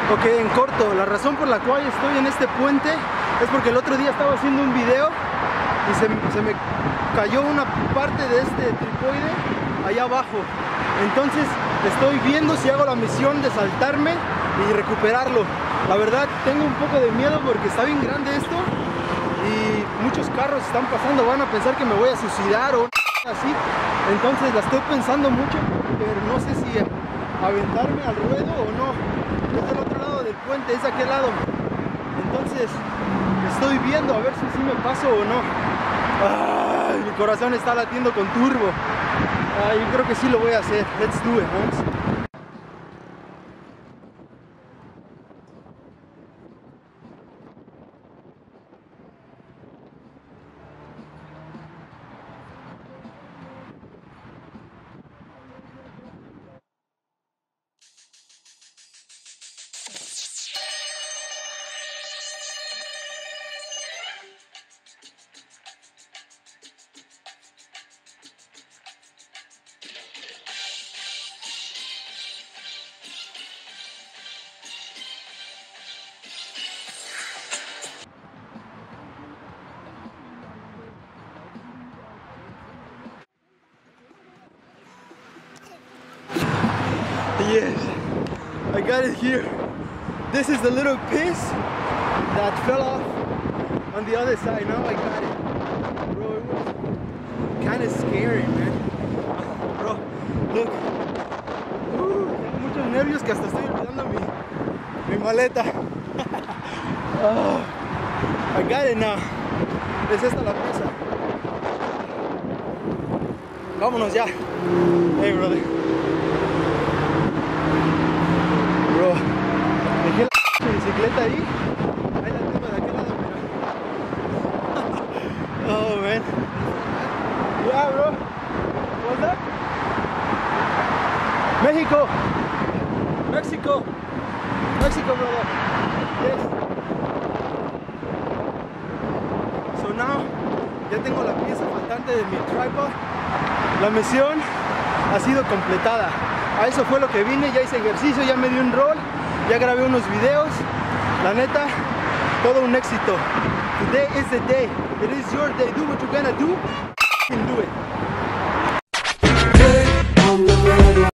Ok, en corto, la razón por la cual estoy en este puente es porque el otro día estaba haciendo un video y se me cayó una parte de este tripoide allá abajo. Entonces estoy viendo si hago la misión de saltarme y recuperarlo. La verdad tengo un poco de miedo porque está bien grande esto y muchos carros están pasando, van a pensar que me voy a suicidar o así. Entonces la estoy pensando mucho, pero no sé si aventarme al ruedo o no. Es del otro lado del puente, es de aquel lado. Entonces estoy viendo a ver si sí me paso o no. Ay, mi corazón está latiendo con turbo. Yo creo que sí lo voy a hacer. Let's do it, Holmes. Yes, I got it here. This is the little piece that fell off on the other side. Now I got it. Bro, it was kind of scary, man. Bro, look. Tengo muchos nervios que hasta estoy olvidando mi maleta. Oh, I got it now. Es esta la pieza. Vámonos ya. Hey, brother. Bro, dejé la bicicleta ahí. Ahí la tengo de aquel lado, mira. Oh, man. Yeah, bro. What's up? Mexico. Mexico. Mexico, brother. Yes. So now, ya tengo la pieza faltante de mi tripod. La misión ha sido completada. A eso fue lo que vine, ya hice ejercicio, ya me di un rol, ya grabé unos videos. La neta, todo un éxito. Today is the day. It is your day. Do what you're gonna do and do it.